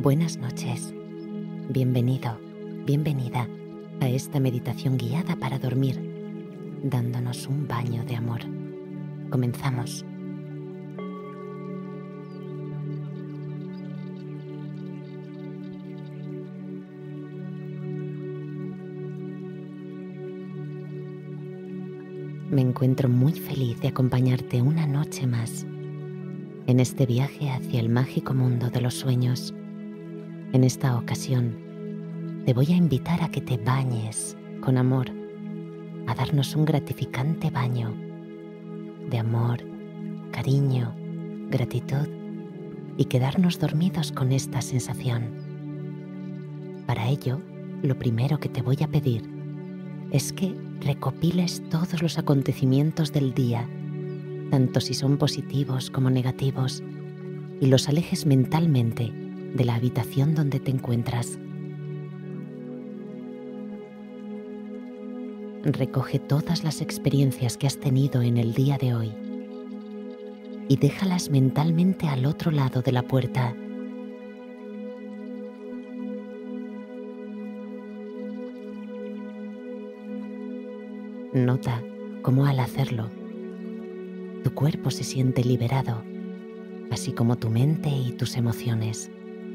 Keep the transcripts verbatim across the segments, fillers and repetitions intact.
Buenas noches. Bienvenido, bienvenida a esta meditación guiada para dormir, dándonos un baño de amor. Comenzamos. Me encuentro muy feliz de acompañarte una noche más en este viaje hacia el mágico mundo de los sueños. En esta ocasión, te voy a invitar a que te bañes con amor, a darnos un gratificante baño de amor, cariño, gratitud y quedarnos dormidos con esta sensación. Para ello, lo primero que te voy a pedir es que recopiles todos los acontecimientos del día, tanto si son positivos como negativos, y los alejes mentalmente de la habitación donde te encuentras. Recoge todas las experiencias que has tenido en el día de hoy y déjalas mentalmente al otro lado de la puerta. Nota cómo al hacerlo, tu cuerpo se siente liberado, así como tu mente y tus emociones.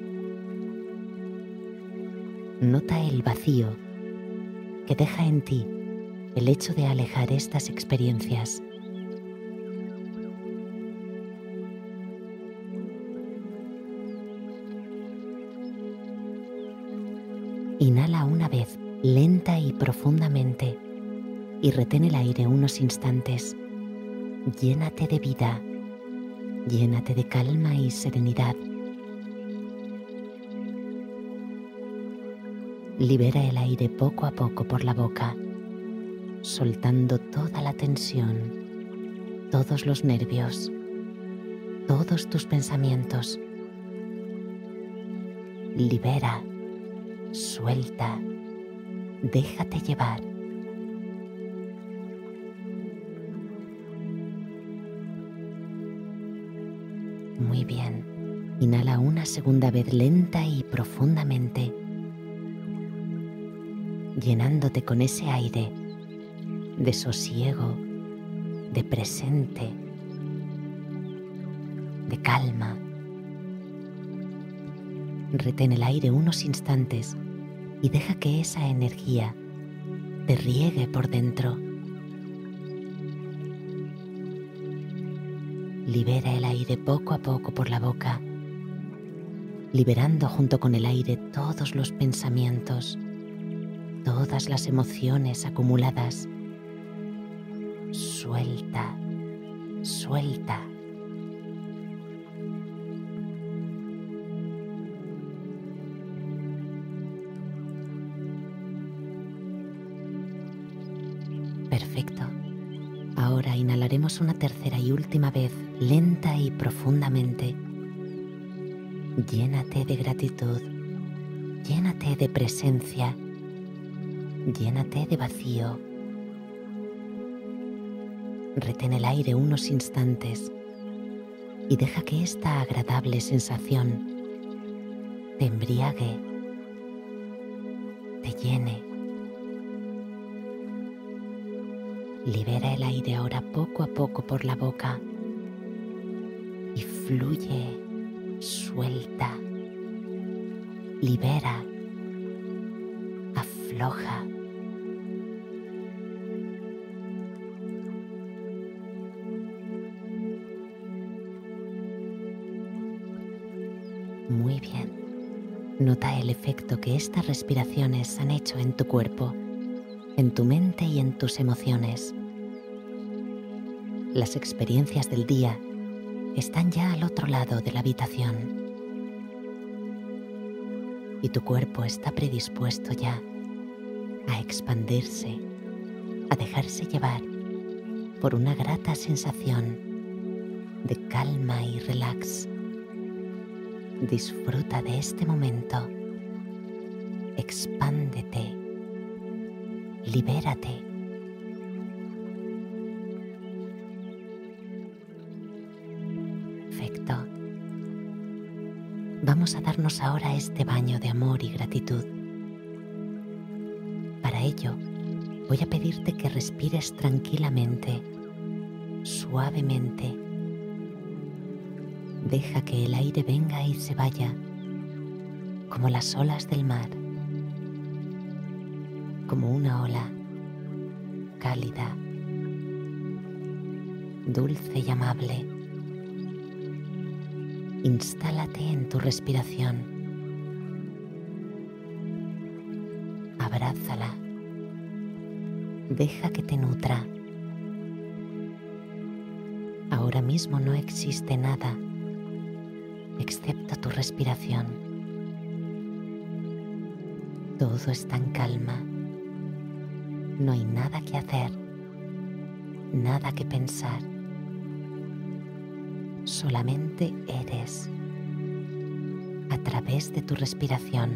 Nota el vacío que deja en ti el hecho de alejar estas experiencias. Inhala una vez, lenta y profundamente, y retén el aire unos instantes. Llénate de vida, llénate de calma y serenidad. Libera el aire poco a poco por la boca, soltando toda la tensión, todos los nervios, todos tus pensamientos. Libera, suelta, déjate llevar. Muy bien. Inhala una segunda vez lenta y profundamente, llenándote con ese aire de sosiego, de presente, de calma. Retén el aire unos instantes y deja que esa energía te riegue por dentro. Libera el aire poco a poco por la boca, liberando junto con el aire todos los pensamientos, todas las emociones acumuladas. Suelta, suelta. Perfecto. Ahora inhalaremos una tercera y última vez, lenta y profundamente. Llénate de gratitud, llénate de presencia, llénate de vacío. Retén el aire unos instantes y deja que esta agradable sensación te embriague, te llene. Libera el aire ahora poco a poco por la boca y fluye, suelta, libera, afloja. Muy bien. Nota el efecto que estas respiraciones han hecho en tu cuerpo, en tu mente y en tus emociones. Las experiencias del día están ya al otro lado de la habitación y tu cuerpo está predispuesto ya a expandirse, a dejarse llevar por una grata sensación de calma y relax. Disfruta de este momento, expándete, libérate. Vamos a darnos ahora este baño de amor y gratitud. Para ello, voy a pedirte que respires tranquilamente, suavemente. Deja que el aire venga y se vaya, como las olas del mar, como una ola cálida, dulce y amable. Instálate en tu respiración. Abrázala. Deja que te nutra. Ahora mismo no existe nada excepto tu respiración. Todo está en calma. No hay nada que hacer, nada que pensar. Solamente eres a través de tu respiración.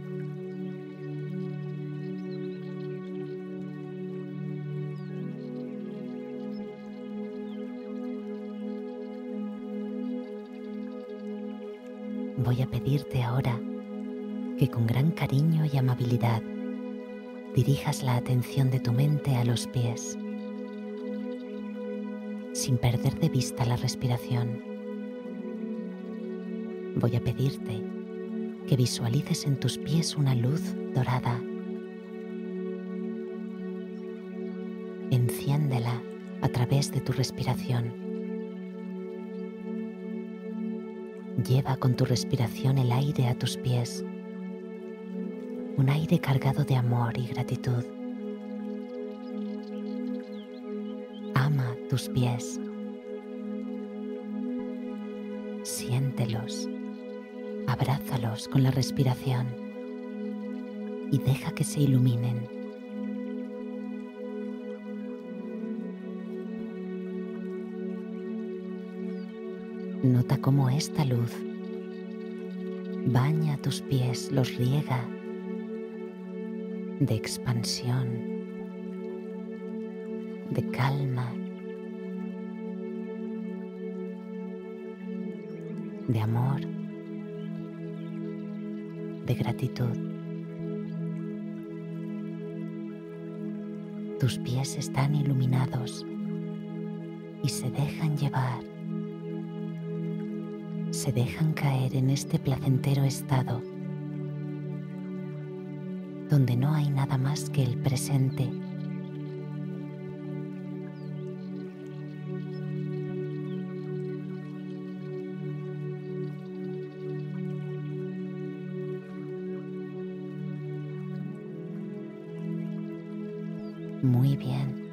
Voy a pedirte ahora que con gran cariño y amabilidad dirijas la atención de tu mente a los pies, sin perder de vista la respiración. Voy a pedirte que visualices en tus pies una luz dorada. Enciéndela a través de tu respiración. Lleva con tu respiración el aire a tus pies, un aire cargado de amor y gratitud. Ama tus pies. Siéntelos, abrázalos con la respiración y deja que se iluminen. Nota cómo esta luz baña tus pies, los riega de expansión, de calma, de amor, de gratitud. Tus pies están iluminados y se dejan llevar. Se dejan caer en este placentero estado donde no hay nada más que el presente. Muy bien.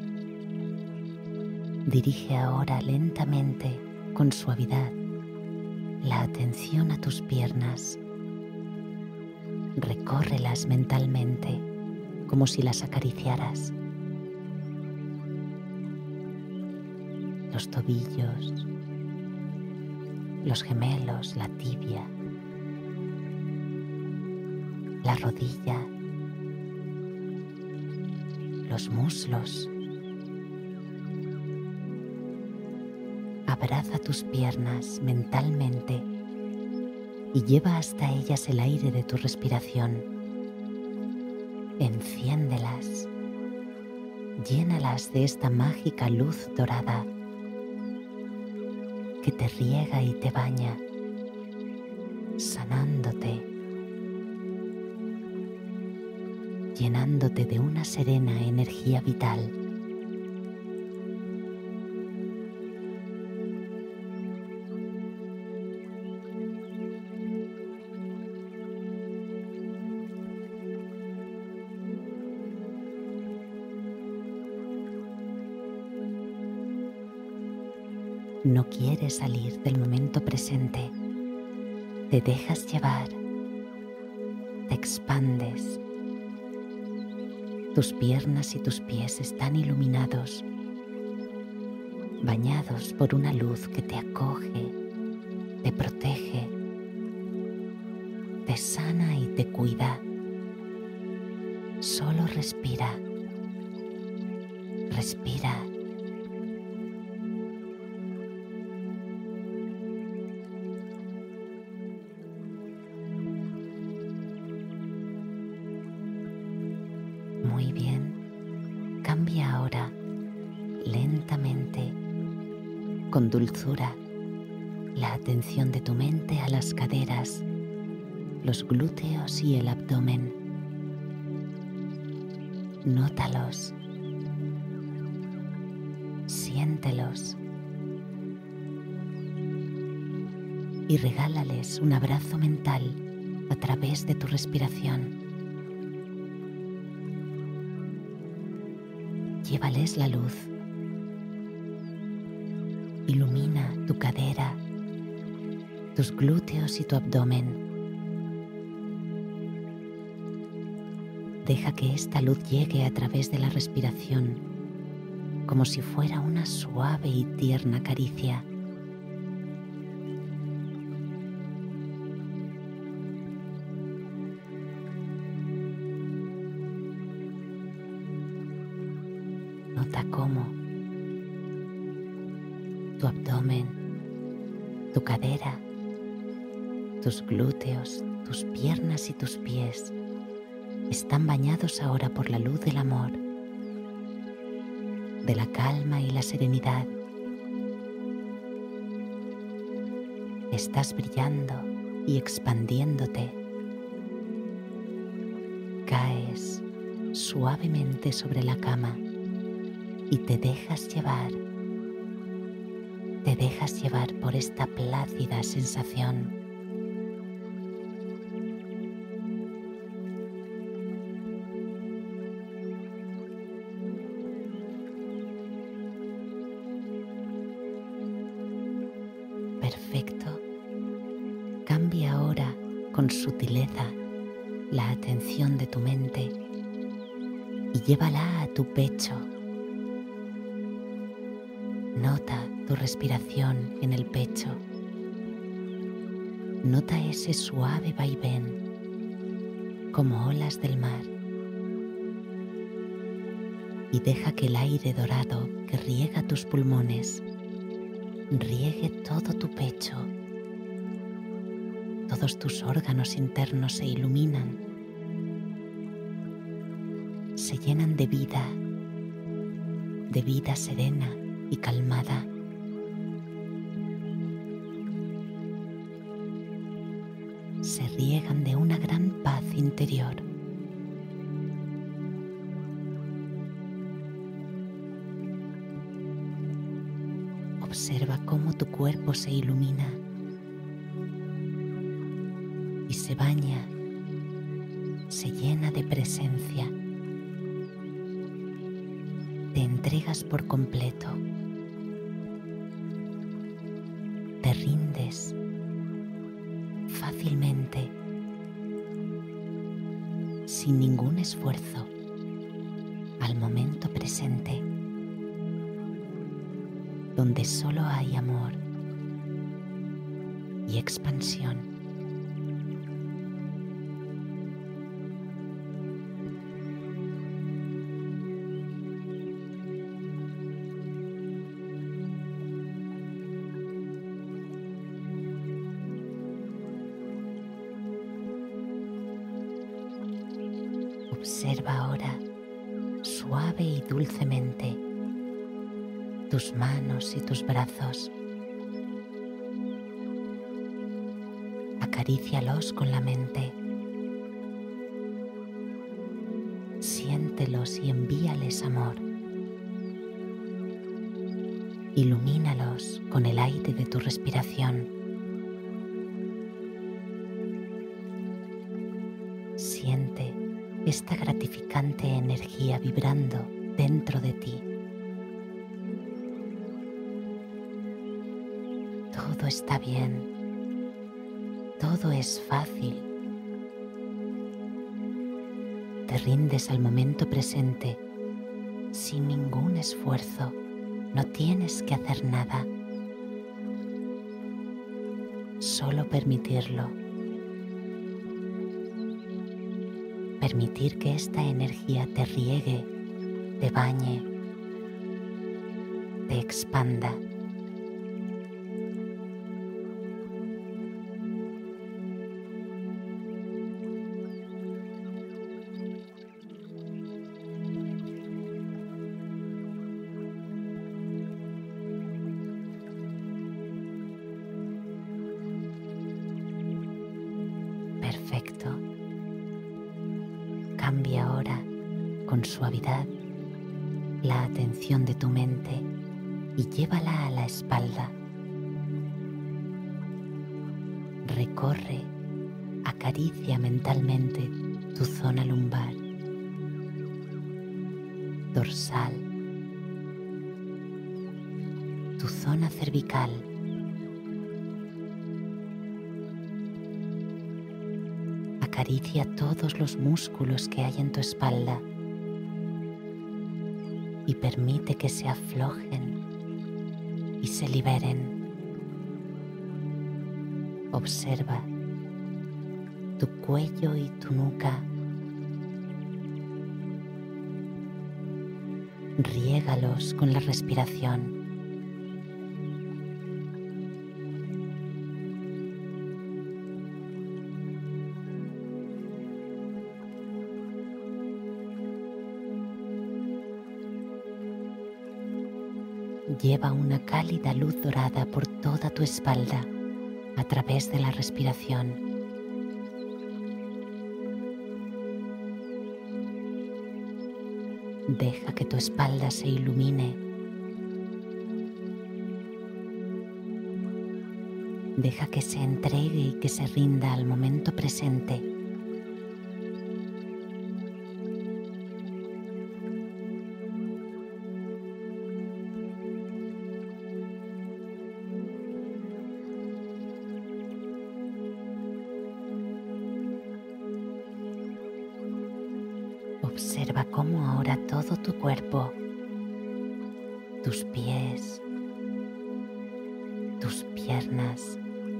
Dirige ahora lentamente, con suavidad, la atención a tus piernas. Recórrelas mentalmente, como si las acariciaras. Los tobillos, los gemelos, la tibia, la rodilla, los muslos. Abraza tus piernas mentalmente y lleva hasta ellas el aire de tu respiración. Enciéndelas, llénalas de esta mágica luz dorada que te riega y te baña, sanándote, llenándote de una serena energía vital. No quieres salir del momento presente. Te dejas llevar. Te expandes. Tus piernas y tus pies están iluminados, bañados por una luz que te acoge, te protege, te sana y te cuida. Solo respira. Respira. Cambia ahora, lentamente, con dulzura, la atención de tu mente a las caderas, los glúteos y el abdomen. Nótalos, siéntelos y regálales un abrazo mental a través de tu respiración. Llévales la luz. Ilumina tu cadera, tus glúteos y tu abdomen. Deja que esta luz llegue a través de la respiración, como si fuera una suave y tierna caricia. Nota cómo tu abdomen, tu cadera, tus glúteos, tus piernas y tus pies están bañados ahora por la luz del amor, de la calma y la serenidad. Estás brillando y expandiéndote. Caes suavemente sobre la cama y te dejas llevar. Te dejas llevar por esta plácida sensación. Perfecto. Cambia ahora con sutileza la atención de tu mente y llévala a tu pecho. Nota tu respiración en el pecho. Nota ese suave vaivén, como olas del mar. Y deja que el aire dorado que riega tus pulmones riegue todo tu pecho. Todos tus órganos internos se iluminan, se llenan de vida, de vida serena y calmada. Se riegan de una gran paz interior. Observa cómo tu cuerpo se ilumina y se baña, se llena de presencia. Te entregas por completo. Te rindes fácilmente, sin ningún esfuerzo, al momento presente, donde solo hay amor y expansión. Observa ahora, suave y dulcemente, tus manos y tus brazos. Acarícialos con la mente. Siéntelos y envíales amor. Ilumínalos con el aire de tu respiración. Siente esta gratificante energía vibrando dentro de ti. Todo está bien, todo es fácil. Te rindes al momento presente sin ningún esfuerzo, no tienes que hacer nada, solo permitirlo. Permitir que esta energía te riegue, te bañe, te expanda. Cambia ahora con suavidad la atención de tu mente y llévala a la espalda. Recorre, acaricia mentalmente tu zona lumbar, dorsal, tu zona cervical, acaricia todos los músculos que hay en tu espalda y permite que se aflojen y se liberen. Observa tu cuello y tu nuca. Riégalos con la respiración. Lleva una cálida luz dorada por toda tu espalda a través de la respiración. Deja que tu espalda se ilumine. Deja que se entregue y que se rinda al momento presente. Observa cómo ahora todo tu cuerpo, tus pies, tus piernas,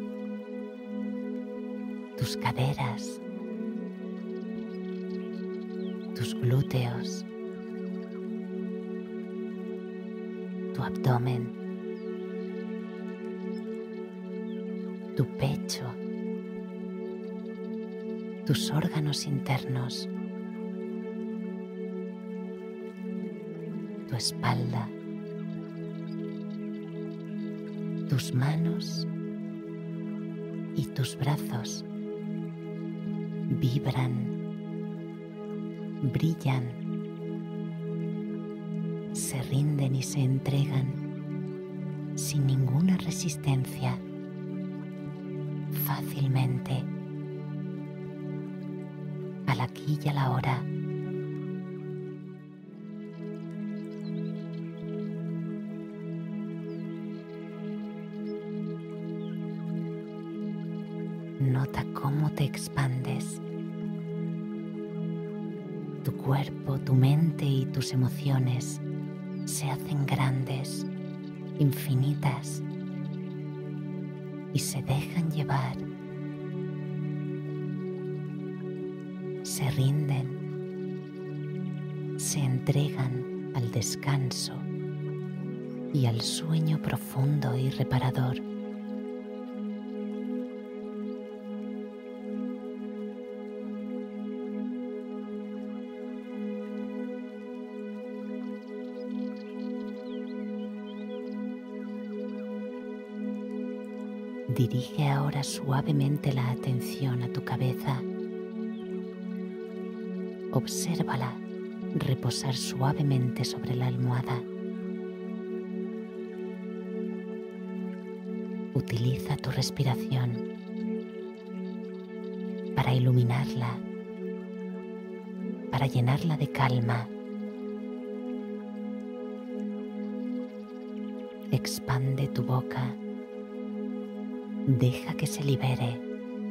tus caderas, tus glúteos, tu abdomen, tu pecho, tus órganos internos, tu espalda, tus manos y tus brazos vibran, brillan, se rinden y se entregan sin ninguna resistencia, fácilmente, al aquí y a la hora. Nota cómo te expandes. Tu cuerpo, tu mente y tus emociones se hacen grandes, infinitas, y se dejan llevar. Se rinden, se entregan al descanso y al sueño profundo y reparador. Dirige ahora suavemente la atención a tu cabeza. Obsérvala reposar suavemente sobre la almohada. Utiliza tu respiración para iluminarla, para llenarla de calma. Expande tu boca. Deja que se libere.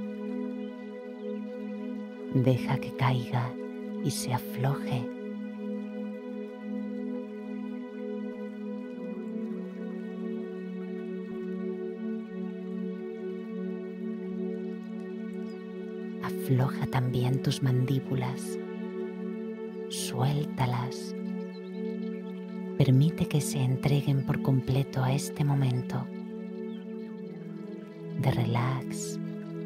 Deja que caiga y se afloje. Afloja también tus mandíbulas. Suéltalas. Permite que se entreguen por completo a este momento de relax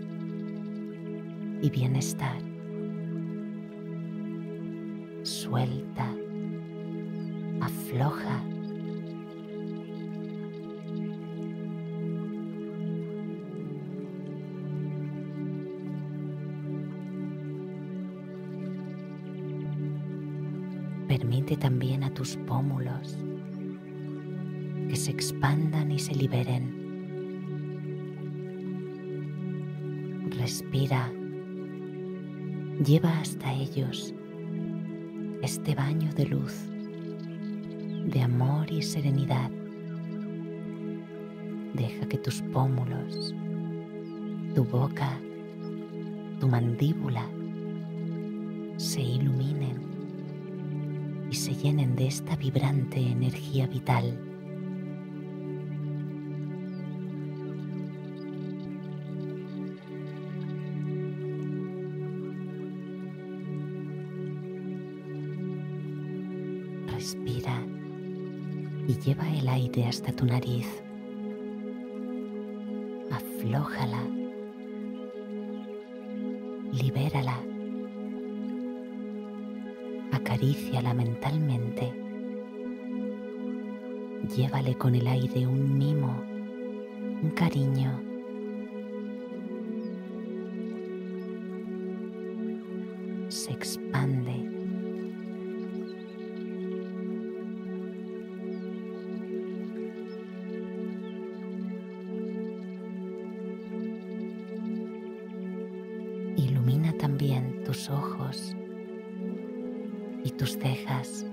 y bienestar. Suelta, afloja. Permite también a tus pómulos que se expandan y se liberen. Respira. Lleva hasta ellos este baño de luz, de amor y serenidad. Deja que tus pómulos, tu boca, tu mandíbula se iluminen y se llenen de esta vibrante energía vital. Respira y lleva el aire hasta tu nariz. Aflójala. Libérala. Acaríciala mentalmente. Llévale con el aire un mimo, un cariño. Se expande. Ilumina también tus ojos y tus cejas.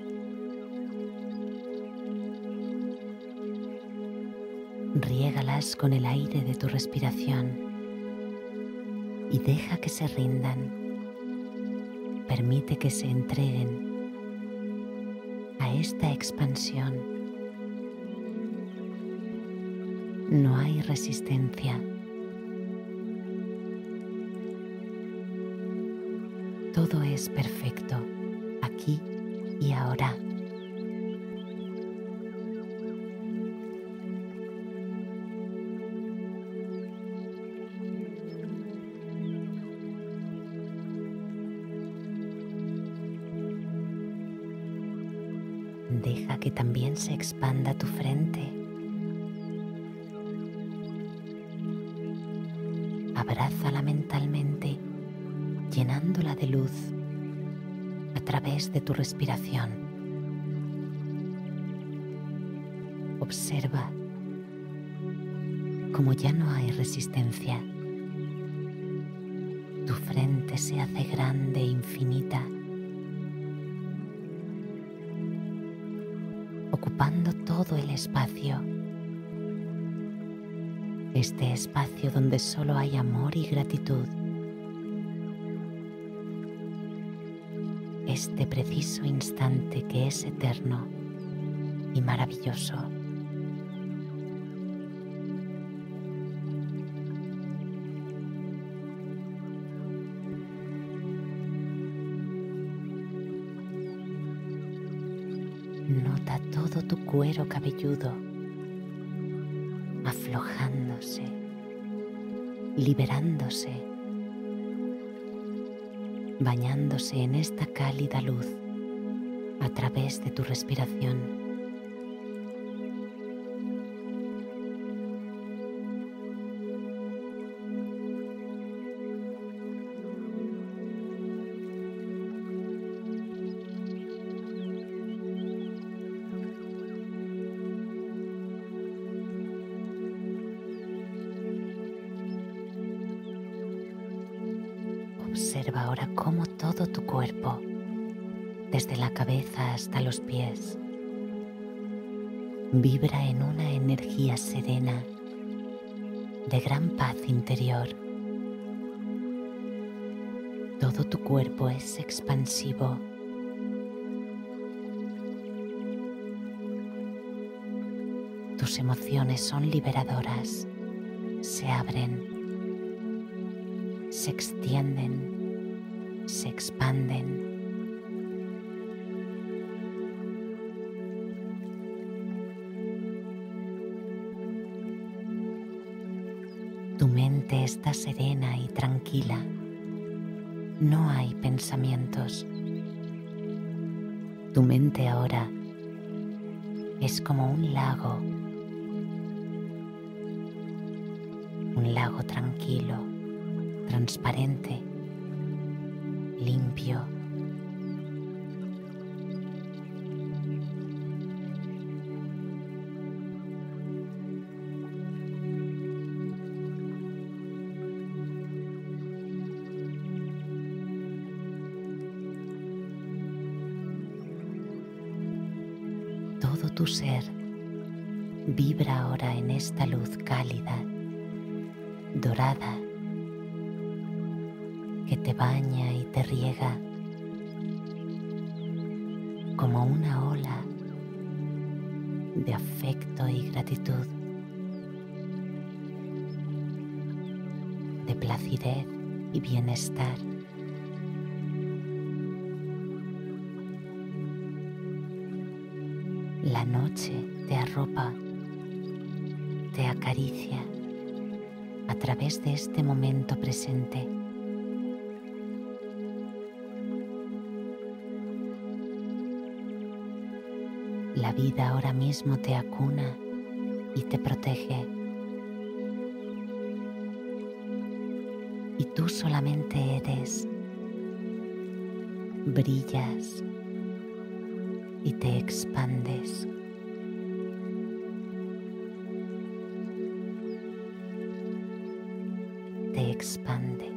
Riégalas con el aire de tu respiración y deja que se rindan. Permite que se entreguen a esta expansión. No hay resistencia. Todo es perfecto, aquí y ahora. Deja que también se expanda tu frente. Abrázala mentalmente, llenándola de luz a través de tu respiración. Observa cómo ya no hay resistencia. Tu frente se hace grande e infinita, ocupando todo el espacio. Este espacio donde solo hay amor y gratitud. Este preciso instante que es eterno y maravilloso. Nota todo tu cuero cabelludo aflojándose, liberándose, bañándose en esta cálida luz a través de tu respiración. Observa ahora cómo todo tu cuerpo, desde la cabeza hasta los pies, vibra en una energía serena de gran paz interior. Todo tu cuerpo es expansivo. Tus emociones son liberadoras, se abren, se extienden, se expanden. Tu mente está serena y tranquila. No hay pensamientos. Tu mente ahora es como un lago, un lago tranquilo, transparente, limpio. todo tu ser vibra ahora en esta luz cálida, dorada, que te baña y te riega como una ola de afecto y gratitud, de placidez y bienestar. La noche te arropa, te acaricia a través de este momento presente. La vida ahora mismo te acuna y te protege. Y tú solamente eres, brillas y te expandes. Te expandes.